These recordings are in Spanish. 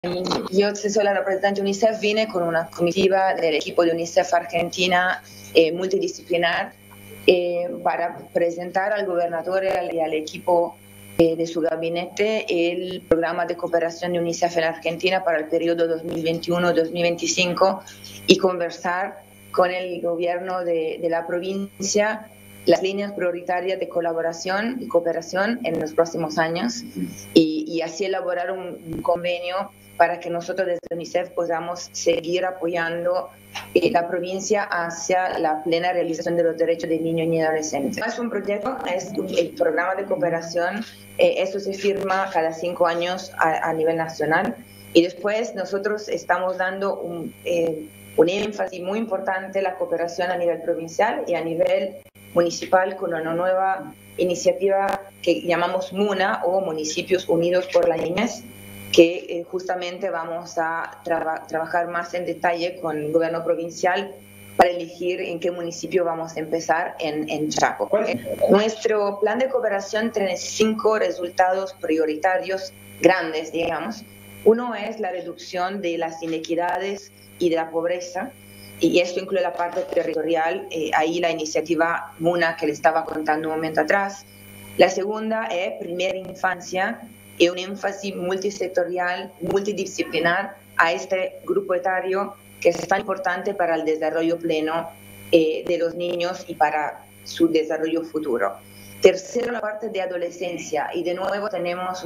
Yo soy la representante de UNICEF, vine con una comitiva del equipo de UNICEF Argentina multidisciplinar para presentar al gobernador y al equipo de su gabinete el programa de cooperación de UNICEF en Argentina para el periodo 2021-2025 y conversar con el gobierno de la provincia las líneas prioritarias de colaboración y cooperación en los próximos años y así elaborar un convenio para que nosotros desde UNICEF podamos seguir apoyando la provincia hacia la plena realización de los derechos de niños y adolescentes. Es un proyecto, es el programa de cooperación, eso se firma cada 5 años a nivel nacional y después nosotros estamos dando un énfasis muy importante en la cooperación a nivel provincial y a nivel municipal con una nueva iniciativa que llamamos MUNA o Municipios Unidos por la Niñez, que justamente vamos a trabajar más en detalle con el gobierno provincial para elegir en qué municipio vamos a empezar en Chaco. Nuestro plan de cooperación tiene 5 resultados prioritarios grandes, digamos. Uno es la reducción de las inequidades y de la pobreza, y esto incluye la parte territorial, ahí la iniciativa MUNA que le estaba contando un momento atrás. La segunda es primera infancia y un énfasis multisectorial, multidisciplinar a este grupo etario que es tan importante para el desarrollo pleno de los niños y para su desarrollo futuro. Tercero, la parte de adolescencia, y de nuevo tenemos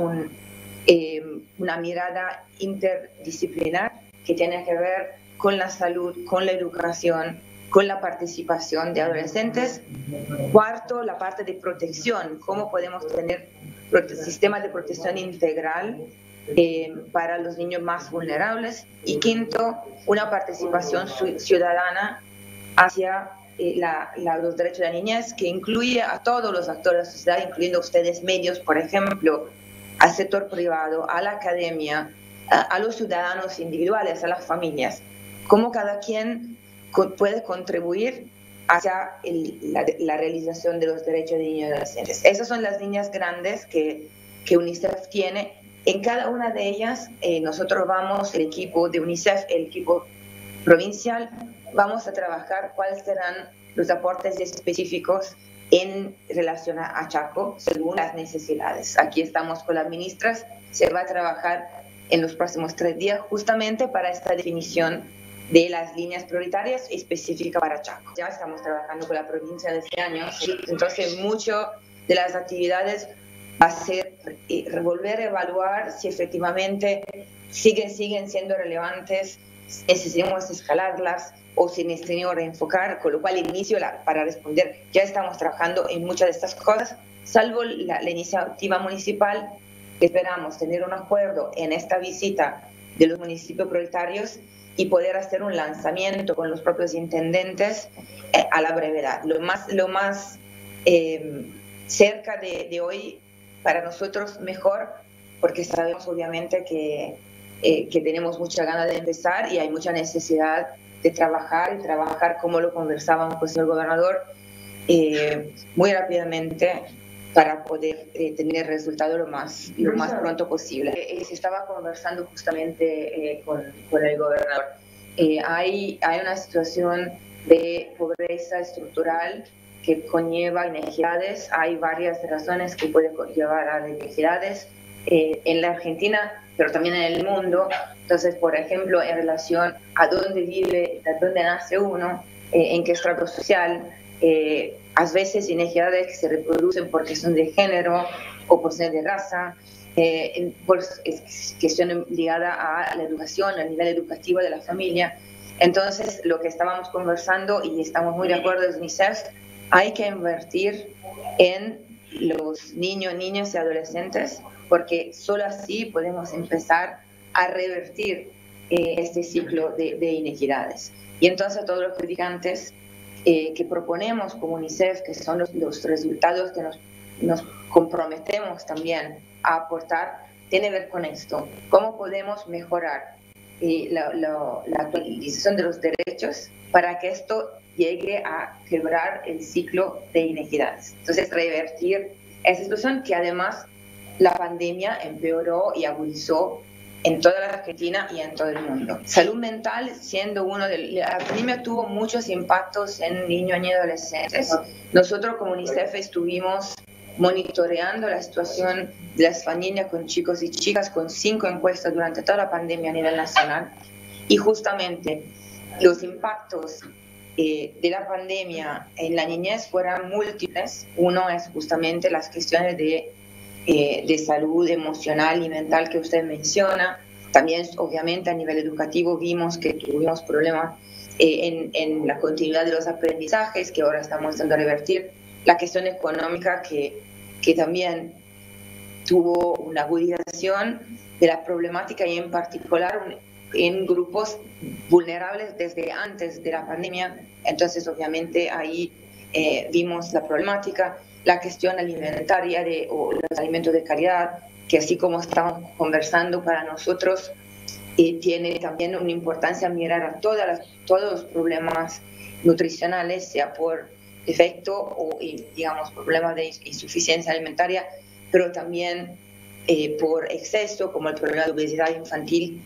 una mirada interdisciplinar que tiene que ver con la salud, con la educación, con la participación de adolescentes. Cuarto, la parte de protección, cómo podemos tener sistemas de protección integral para los niños más vulnerables. Y quinto, una participación ciudadana hacia los derechos de la niñez, que incluye a todos los actores de la sociedad, incluyendo ustedes medios, por ejemplo, al sector privado, a la academia, a los ciudadanos individuales, a las familias. Cómo cada quien puede contribuir hacia la realización de los derechos de niños y adolescentes. Esas son las líneas grandes que UNICEF tiene. En cada una de ellas, nosotros vamos, el equipo de UNICEF, el equipo provincial, vamos a trabajar cuáles serán los aportes específicos en relación a Chaco, según las necesidades. Aquí estamos con las ministras, se va a trabajar en los próximos 3 días justamente para esta definición de las líneas prioritarias específicas para Chaco. Ya estamos trabajando con la provincia de este año, entonces mucho de las actividades va a ser volver a evaluar si efectivamente siguen siendo relevantes, necesitamos escalarlas o si necesitamos reenfocar, con lo cual el inicio para responder, ya estamos trabajando en muchas de estas cosas, salvo la iniciativa municipal, que esperamos tener un acuerdo en esta visita de los municipios prioritarios y poder hacer un lanzamiento con los propios intendentes a la brevedad. Lo más cerca de hoy para nosotros mejor, porque sabemos obviamente que tenemos mucha ganas de empezar y hay mucha necesidad de trabajar como lo conversábamos con el señor gobernador muy rápidamente para poder tener resultado lo más pronto posible. Se estaba conversando justamente con el gobernador. Hay una situación de pobreza estructural que conlleva inequidades. Hay varias razones que pueden llevar a inequidades en la Argentina, pero también en el mundo. Entonces, por ejemplo, en relación a dónde vive, a dónde nace uno, en qué estrato social, a veces inequidades que se reproducen porque son de género o por ser de raza, por cuestión ligada a la educación, al nivel educativo de la familia. Entonces, lo que estábamos conversando, y estamos muy de acuerdo desde UNICEF, hay que invertir en los niños y adolescentes, porque solo así podemos empezar a revertir este ciclo de inequidades. Y entonces todos los criticantes que proponemos como UNICEF, que son los resultados que nos comprometemos también a aportar, tiene que ver con esto. ¿Cómo podemos mejorar la actualización de los derechos para que esto llegue a quebrar el ciclo de inequidades? Entonces, revertir esa situación que además la pandemia empeoró y agudizó en toda la Argentina y en todo el mundo. Salud mental siendo la pandemia tuvo muchos impactos en niños y adolescentes. Nosotros como UNICEF estuvimos monitoreando la situación de las familias con chicos y chicas con 5 encuestas durante toda la pandemia a nivel nacional, y justamente los impactos de la pandemia en la niñez fueron múltiples. Uno es justamente las cuestiones de salud emocional y mental que usted menciona. También, obviamente, a nivel educativo vimos que tuvimos problemas en la continuidad de los aprendizajes, que ahora estamos tratando de revertir. La cuestión económica, que también tuvo una agudización de la problemática, y en particular en grupos vulnerables desde antes de la pandemia. Entonces, obviamente, ahí vimos la problemática, la cuestión alimentaria o los alimentos de calidad, que así como estamos conversando para nosotros, tiene también una importancia mirar a todos los problemas nutricionales, sea por defecto o, digamos, problemas de insuficiencia alimentaria, pero también por exceso, como el problema de obesidad infantil,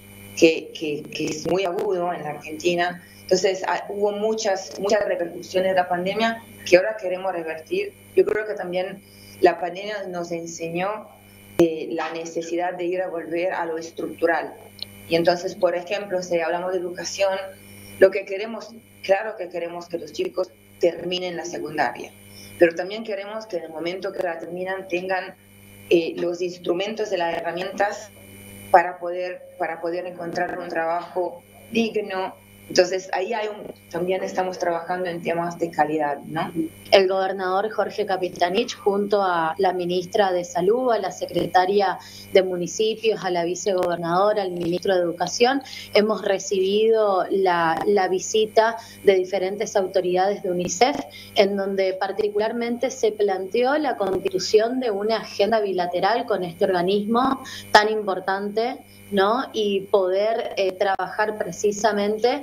que es muy agudo en la Argentina. Entonces, hubo muchas repercusiones de la pandemia que ahora queremos revertir. Yo creo que también la pandemia nos enseñó la necesidad de volver a lo estructural. Y entonces, por ejemplo, si hablamos de educación, lo que queremos, claro que queremos que los chicos terminen la secundaria, pero también queremos que en el momento que la terminan tengan los instrumentos y las herramientas para poder encontrar un trabajo digno. Entonces, ahí también estamos trabajando en temas de calidad, ¿no? El gobernador Jorge Capitanich, junto a la ministra de Salud, a la secretaria de Municipios, a la vicegobernadora, al ministro de Educación, hemos recibido la visita de diferentes autoridades de UNICEF, en donde particularmente se planteó la constitución de una agenda bilateral con este organismo tan importante, ¿no? Y poder trabajar precisamente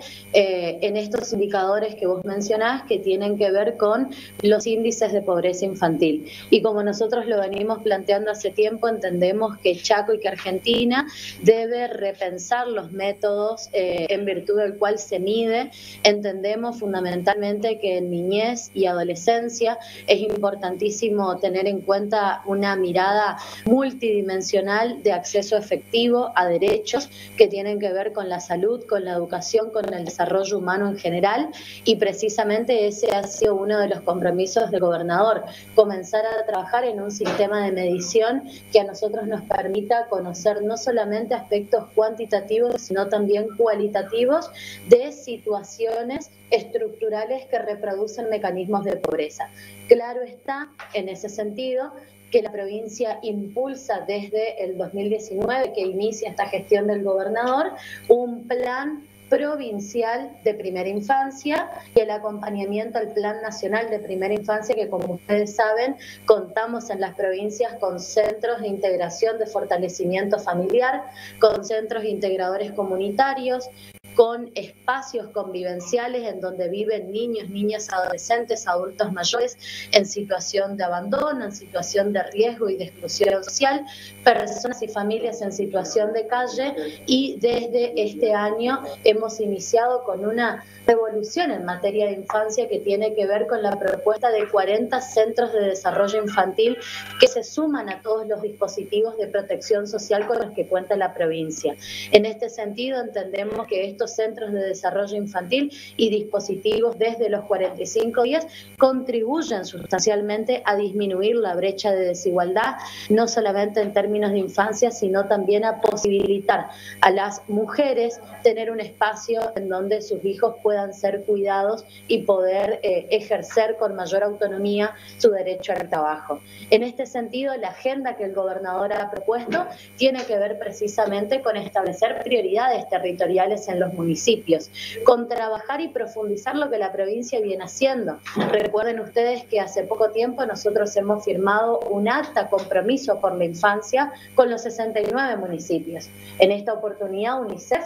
en estos indicadores que vos mencionás, que tienen que ver con los índices de pobreza infantil. Y como nosotros lo venimos planteando hace tiempo, entendemos que Chaco y que Argentina debe repensar los métodos en virtud del cual se mide. Entendemos fundamentalmente que en niñez y adolescencia es importantísimo tener en cuenta una mirada multidimensional de acceso efectivo a derechos que tienen que ver con la salud, con la educación, con el desarrollo humano en general, y precisamente ese ha sido uno de los compromisos del gobernador, comenzar a trabajar en un sistema de medición que a nosotros nos permita conocer no solamente aspectos cuantitativos, sino también cualitativos de situaciones estructurales que reproducen mecanismos de pobreza. Claro está, en ese sentido, que la provincia impulsa desde el 2019, que inicia esta gestión del gobernador, un plan provincial de primera infancia y el acompañamiento al Plan Nacional de Primera Infancia, que como ustedes saben, contamos en las provincias con centros de integración de fortalecimiento familiar, con centros integradores comunitarios, con espacios convivenciales en donde viven niños, niñas, adolescentes, adultos mayores en situación de abandono, en situación de riesgo y de exclusión social, personas y familias en situación de calle, y desde este año hemos iniciado con una revolución en materia de infancia que tiene que ver con la propuesta de 40 centros de desarrollo infantil que se suman a todos los dispositivos de protección social con los que cuenta la provincia. En este sentido, entendemos que estos centros de desarrollo infantil y dispositivos desde los 45 días contribuyen sustancialmente a disminuir la brecha de desigualdad, no solamente en términos de infancia, sino también a posibilitar a las mujeres tener un espacio en donde sus hijos puedan ser cuidados y poder ejercer con mayor autonomía su derecho al trabajo. En este sentido, la agenda que el gobernador ha propuesto tiene que ver precisamente con establecer prioridades territoriales en los municipios, con trabajar y profundizar lo que la provincia viene haciendo. Recuerden ustedes que hace poco tiempo nosotros hemos firmado un acta compromiso por la infancia con los 69 municipios. En esta oportunidad, UNICEF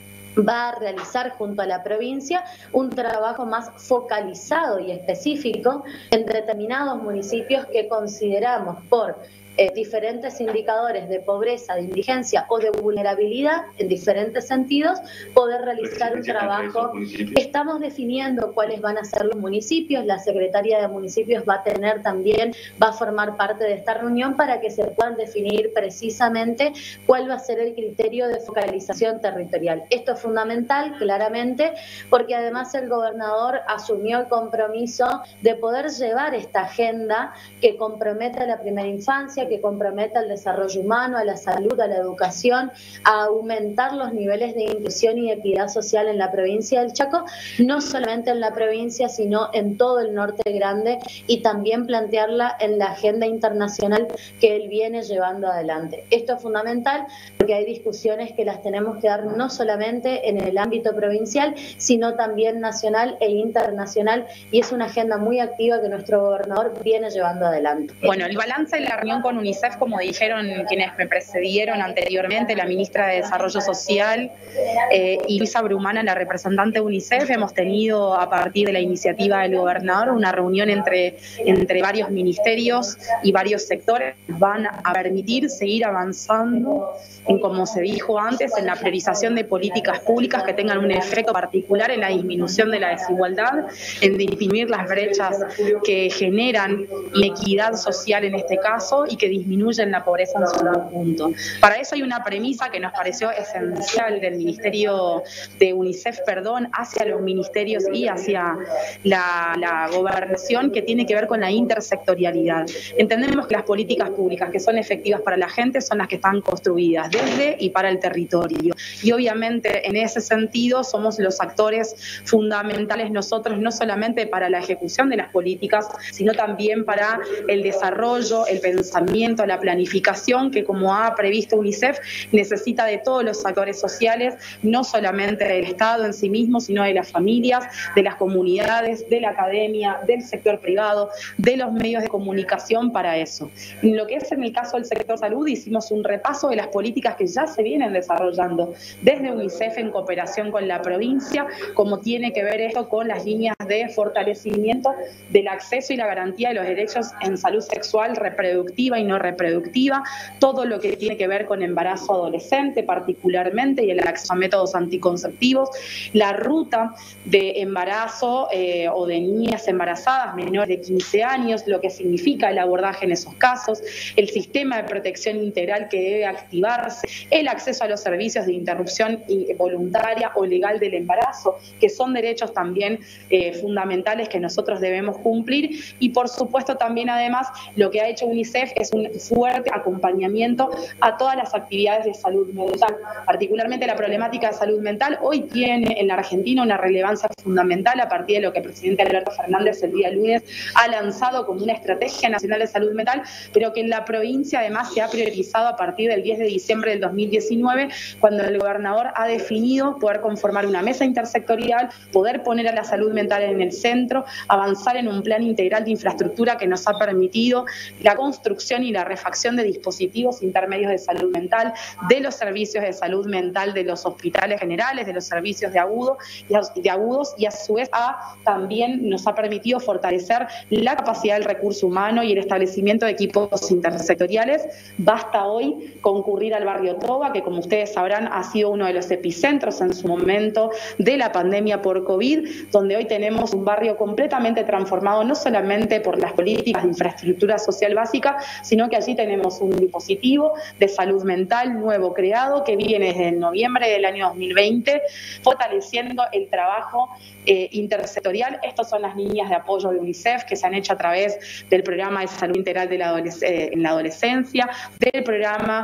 va a realizar junto a la provincia un trabajo más focalizado y específico en determinados municipios que consideramos por diferentes indicadores de pobreza, de indigencia o de vulnerabilidad en diferentes sentidos, poder realizar un trabajo. Estamos definiendo cuáles van a ser los municipios, la Secretaría de Municipios va a formar parte de esta reunión para que se puedan definir precisamente cuál va a ser el criterio de focalización territorial. Esto es fundamental, claramente, porque además el gobernador asumió el compromiso de poder llevar esta agenda que comprometa a la primera infancia, que comprometa al desarrollo humano, a la salud, a la educación, a aumentar los niveles de inclusión y equidad social en la provincia del Chaco, no solamente en la provincia, sino en todo el norte grande, y también plantearla en la agenda internacional que él viene llevando adelante. Esto es fundamental porque hay discusiones que las tenemos que dar no solamente en el ámbito provincial, sino también nacional e internacional, y es una agenda muy activa que nuestro gobernador viene llevando adelante. Bueno, el balance de la reunión con UNICEF, como dijeron quienes me precedieron anteriormente, la ministra de Desarrollo Social y Luisa Brumana, la representante de UNICEF, hemos tenido a partir de la iniciativa del gobernador una reunión entre varios ministerios y varios sectores que van a permitir seguir avanzando en, como se dijo antes, en la priorización de políticas públicas que tengan un efecto particular en la disminución de la desigualdad, en disminuir las brechas que generan inequidad social en este caso y que disminuyen la pobreza en su conjunto. Para eso hay una premisa que nos pareció esencial del Ministerio de UNICEF, hacia los ministerios y hacia la gobernación, que tiene que ver con la intersectorialidad. Entendemos que las políticas públicas que son efectivas para la gente son las que están construidas desde y para el territorio. Y obviamente en ese sentido somos los actores fundamentales nosotros, no solamente para la ejecución de las políticas, sino también para el desarrollo, el pensamiento, la planificación, que como ha previsto UNICEF, necesita de todos los actores sociales, no solamente del Estado en sí mismo, sino de las familias, de las comunidades, de la academia, del sector privado, de los medios de comunicación para eso. En lo que es en el caso del sector salud, hicimos un repaso de las políticas que ya se vienen desarrollando desde UNICEF en cooperación con la provincia, como tiene que ver esto con las líneas de fortalecimiento del acceso y la garantía de los derechos en salud sexual, reproductiva y no reproductiva, todo lo que tiene que ver con embarazo adolescente particularmente y el acceso a métodos anticonceptivos, la ruta de embarazo o de niñas embarazadas menores de 15 años, lo que significa el abordaje en esos casos, el sistema de protección integral que debe activarse, el acceso a los servicios de interrupción voluntaria o legal del embarazo, que son derechos también fundamentales que nosotros debemos cumplir, y por supuesto también además lo que ha hecho UNICEF es un fuerte acompañamiento a todas las actividades de salud mental, particularmente la problemática de salud mental hoy tiene en la Argentina una relevancia fundamental a partir de lo que el presidente Alberto Fernández el día lunes ha lanzado como una estrategia nacional de salud mental, pero que en la provincia además se ha priorizado a partir del 10 de diciembre del 2019, cuando el gobernador ha definido poder conformar una mesa intersectorial, poder poner a la salud mental en el centro, avanzar en un plan integral de infraestructura que nos ha permitido la construcción y la refacción de dispositivos intermedios de salud mental, de los servicios de salud mental de los hospitales generales, de los servicios de agudos, y a su vez también nos ha permitido fortalecer la capacidad del recurso humano y el establecimiento de equipos intersectoriales. Basta hoy concurrir al barrio Toba, que como ustedes sabrán ha sido uno de los epicentros en su momento de la pandemia por COVID, donde hoy tenemos un barrio completamente transformado, no solamente por las políticas de infraestructura social básica, sino que allí tenemos un dispositivo de salud mental nuevo creado que viene desde noviembre del año 2020, fortaleciendo el trabajo intersectorial. Estas son las líneas de apoyo de UNICEF que se han hecho a través del programa de salud integral de en la adolescencia, del programa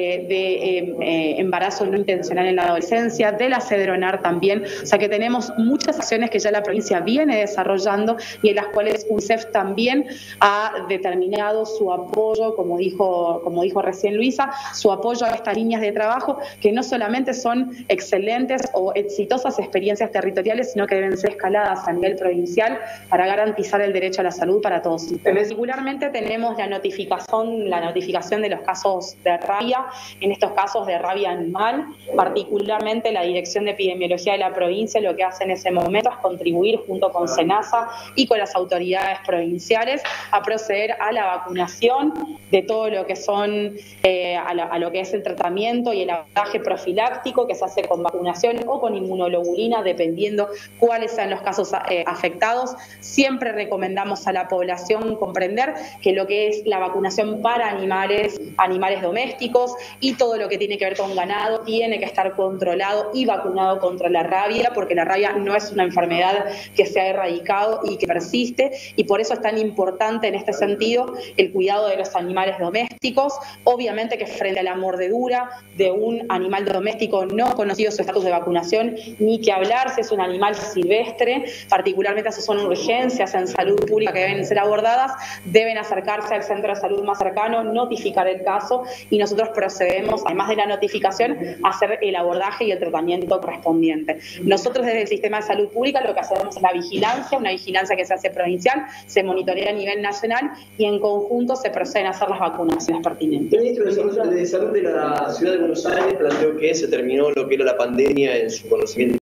de embarazo no intencional en la adolescencia, de la Cedronar también. O sea que tenemos muchas acciones que ya la provincia viene desarrollando y en las cuales UNICEF también ha determinado su apoyo, como dijo recién Luisa, su apoyo a estas líneas de trabajo que no solamente son excelentes o exitosas experiencias territoriales, sino que deben ser escaladas a nivel provincial para garantizar el derecho a la salud para todos. Particularmente tenemos la notificación de los casos de rabia, en estos casos de rabia animal, particularmente la Dirección de Epidemiología de la provincia lo que hace en ese momento es contribuir junto con SENASA y con las autoridades provinciales a proceder a la vacunación de todo lo que son a lo que es el tratamiento y el abordaje profiláctico que se hace con vacunación o con inmunoglobulina, dependiendo cuáles sean los casos afectados. Siempre recomendamos a la población comprender que lo que es la vacunación para animales domésticos y todo lo que tiene que ver con ganado tiene que estar controlado y vacunado contra la rabia, porque la rabia no es una enfermedad que se ha erradicado y que persiste, y por eso es tan importante en este sentido el cuidado de los animales domésticos. Obviamente que frente a la mordedura de un animal doméstico no conocido su estatus de vacunación, ni que hablar si es un animal silvestre, particularmente si son urgencias en salud pública que deben ser abordadas, deben acercarse al centro de salud más cercano, notificar el caso y nosotros procedemos, además de la notificación, a hacer el abordaje y el tratamiento correspondiente. Nosotros desde el sistema de salud pública lo que hacemos es la vigilancia, una vigilancia que se hace provincial, se monitorea a nivel nacional y en conjunto se proceden a hacer las vacunaciones pertinentes. El ministro de Salud de la Ciudad de Buenos Aires planteó que se terminó lo que era la pandemia en su conocimiento